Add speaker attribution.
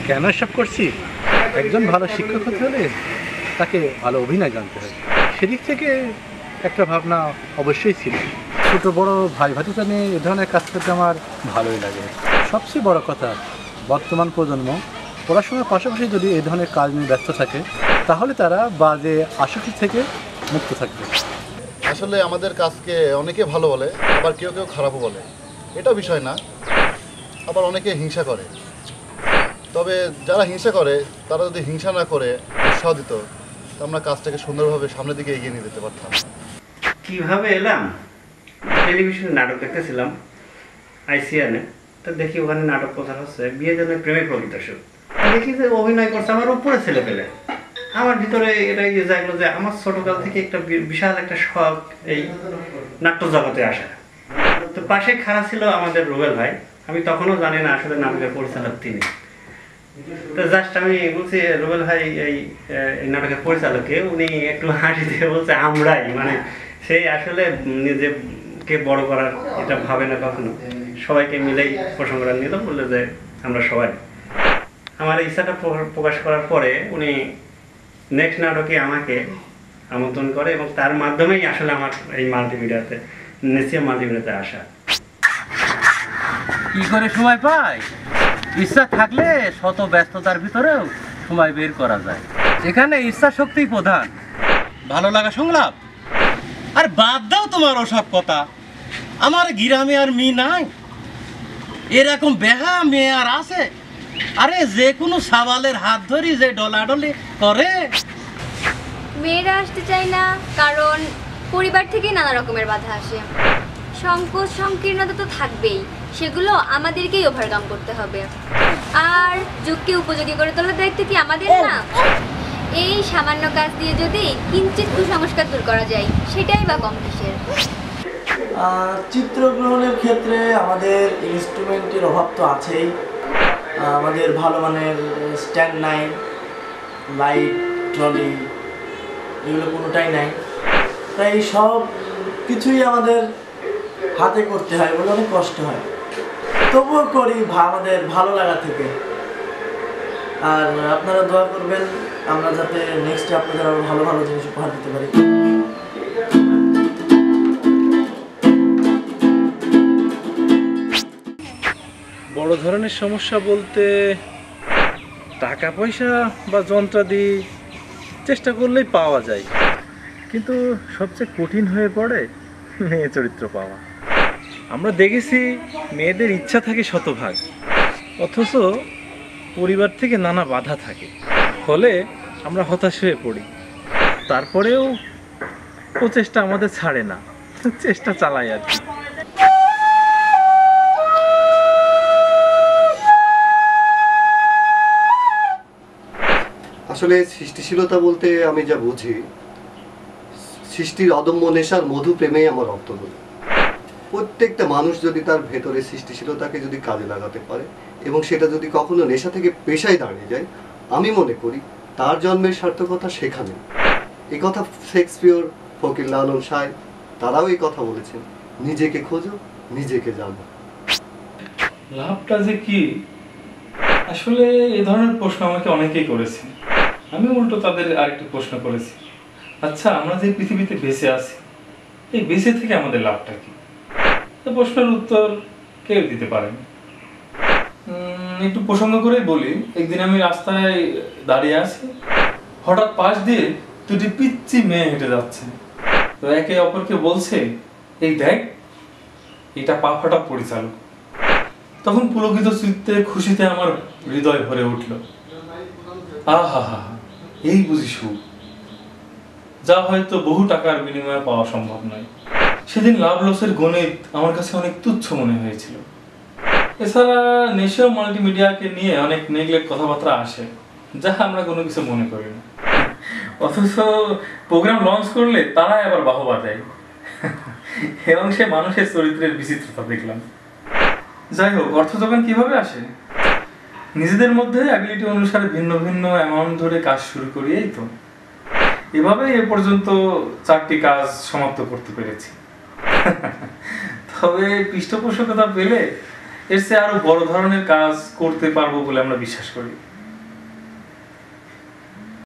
Speaker 1: কেন এসব করছি? একজন ভালো শিক্ষক হতে হলে তাকে ভালো অভিনয় জানতে হয়। সেদিক থেকে একটা ভাবনা অবশ্যই ছিল। ছোটো বড়ো ভাই ভাতিজা নিয়ে এ ধরনের কাজ করতে আমার ভালোই লাগে। সবচেয়ে বড় কথা, বর্তমান প্রজন্ম পড়াশোনার পাশাপাশি যদি এ ধরনের কাজ নিয়ে ব্যস্ত থাকে তাহলে তারা বাজে আসক্তি থেকে মুক্ত থাকবে।
Speaker 2: আসলে আমাদের কাজকে অনেকে ভালো বলে, আবার কেউ কেউ খারাপও বলে। এটা বিষয় না, আবার অনেকে হিংসা করে। তবে যারা হিংসা করে তারা যদি হিংসা না করে উৎসাহ দিত, তো আমরা কাজটাকে সুন্দরভাবে সামনের দিকে এগিয়ে নিয়ে যেতে পারতাম।
Speaker 3: কিভাবে এলাম, টেলিভিশনে নাটক দেখতেছিলাম আইসিআনে। তো দেখি ওখানে নাটক প্রচার হচ্ছে বিয়ে জন্য প্রেমে প্রকৃত সুখ। দেখি যে অভিনয় করছে আমার উপরে ছেলে পেলে। আমার ভিতরে এটাই জাগলো যে আমার ছোটকাল থেকে একটা বিশাল একটা শখ এই নাট্য জগতে আসা। তো পাশে খাড়া ছিল আমাদের রুবেল ভাই। আমি তখনও জানি না আসলে নাটকের পরিচালক তিনি। তো জাস্ট আমি বলছি রুবেল ভাই এই নাটকের পরিচালককে, উনি একটু হাসি দিয়ে বলছে আমরাই। মানে সেই আসলে নিজেকে বড় করার এটা ভাবে না কখনো, সবাইকে মিলেই প্রসঙ্গটা নিল, বললো যে আমরা সবাই। আমার ইচ্ছাটা প্রকাশ করার পরে উনি নেক্সট নাটকে আমাকে আমন্ত্রণ করে এবং তার মাধ্যমেই আসলে আমার এই মাল্টিমিডিয়াতে নেসিয়া মাল্টিমিডিয়াতে আসা।
Speaker 4: কি করে সময় পায়? ইচ্ছা থাকলে শত ব্যস্ততার ভিতরেও সময় বের করা যায়। এখানে ইচ্ছা শক্তি প্রধান। ভালো লাগা সংলাপ। আর বাদ দাও তোমার ওসব কথা। আমার গ্রামে আর মেয়ে নাই, এরকম বেহা মেয়ে আর আছে? আরে যে কোনো সাবালের হাত ধরি যে ডলাডলি করে।
Speaker 5: মেয়েরা আসতে চায় না কারণ পরিবার থেকে নানা রকমের বাধা আসে। সংকোচ সংকীর্ণতা তো থাকবেই, সেগুলো আমাদেরকেই ওভারকাম করতে হবে। আর যুগকে উপযোগী করে তোলার দায়িত্ব কি আমাদের না? এই সামান্য কাজ দিয়ে যদি কিঞ্চিৎ কুসংস্কার দূর করা যায়, সেটাই বা কম কিসের।
Speaker 6: চিত্রগ্রহণের ক্ষেত্রে আমাদের ইনস্ট্রুমেন্টের অভাব তো আছেই। আমাদের ভালো মানের স্ট্যান্ড নাই, লাইট, ট্রলি এগুলো কোনোটাই নাই। তাই সব কিছুই আমাদের হাতে করতে হয় বলে অনেক কষ্ট হয়। তবুও করি আমাদের ভালো লাগা থেকে। আর আপনারা দোয়া করবেন আমরা যাতে নেক্সটে আপনাদের আরও ভালো ভালো জিনিস উপহার দিতে পারি।
Speaker 1: বড় ধরনের সমস্যা বলতে টাকা পয়সা বা যন্ত্রাদি চেষ্টা করলেই পাওয়া যায়, কিন্তু সবচেয়ে কঠিন হয়ে পড়ে মেয়ে চরিত্র পাওয়া। আমরা দেখেছি মেয়েদের ইচ্ছা থাকে শতভাগ, অথচ পরিবার থেকে নানা বাধা থাকে, ফলে আমরা হতাশ হয়ে পড়ি। তারপরেও প্রচেষ্টা আমাদের ছাড়ে না, চেষ্টা চালাই আর কি।
Speaker 7: আসলে সৃষ্টিশীলতা বলতে আমি যা বুঝি, সৃষ্টির অদম্য নেশার মধু প্রেমেই আমার অন্তর্গত। প্রত্যেকটা মানুষ যদি তার ভেতরে সৃষ্টিশীলতাকে যদি কাজে লাগাতে পারে এবং সেটা যদি কখনো নেশা থেকে পেশায় দাঁড়িয়ে যায়, আমি মনে করি তার জন্মের সার্থকতা সেখানে। এই কথা শেক্সপিয়র, ফকির লালন সাহেব তারাও এই কথা বলেছেন, নিজেকে খোঁজো, নিজেকে জানো।
Speaker 8: লাভটা যে কি, আসলে এই ধরনের প্রশ্ন আমাকে অনেকেই করেছে। আমি উল্টো তাদের আরেকটি প্রশ্ন করেছি, আচ্ছা আমরা যে পৃথিবীতে বেঁচে আছি, এই বেঁচে থেকে আমাদের লাভটা কি? এই প্রশ্নের উত্তর কেউ দিতে পারেনি। একটু প্রসঙ্গ করে বলি, একদিন আমি রাস্তায় দাঁড়িয়ে আছি, হঠাৎ পাশ দিয়ে দুটি পিচ্চি মেয়ে হেঁটে যাচ্ছে। তো একে অপরকে বলছে, এই দেখ এটা পা ফাটা পরিচালক। তখন পুলকিত চিত্তে খুশিতে আমার হৃদয় ভরে উঠল। আহা হা, এই বুঝি সুখ, যা হয়তো বহু টাকার বিনিময়ে পাওয়া সম্ভব নয়। সেদিন লাভ লসের গণিত আমার কাছে অনেক তুচ্ছ মনে হয়েছিল। এছাড়া নেশিয়া মাল্টিমিডিয়াকে নিয়ে অনেক নেগলেক্ট কথাবার্তা আসে, যা আমরা কোনো কিছু মনে করি না, অথচ প্রোগ্রাম লঞ্চ করলে তারাই আবার বাহবা দেয়। এবং সে মানুষের চরিত্রের বিচিত্রতা দেখলাম। যাই হোক, অর্থ যোগান কিভাবে আসে? নিজেদের মধ্যে অ্যাবিলিটি অনুসারে ভিন্ন ভিন্ন অ্যামাউন্ট ধরে কাজ শুরু করি, এই তো। এভাবেই এ পর্যন্ত 4টি কাজ সমাপ্ত করতে পেরেছি। তবে পৃষ্ঠপোষকতা পেলে এর চেয়ে আরো বড় ধরনের কাজ করতে পারবো বলে আমরা বিশ্বাস করি।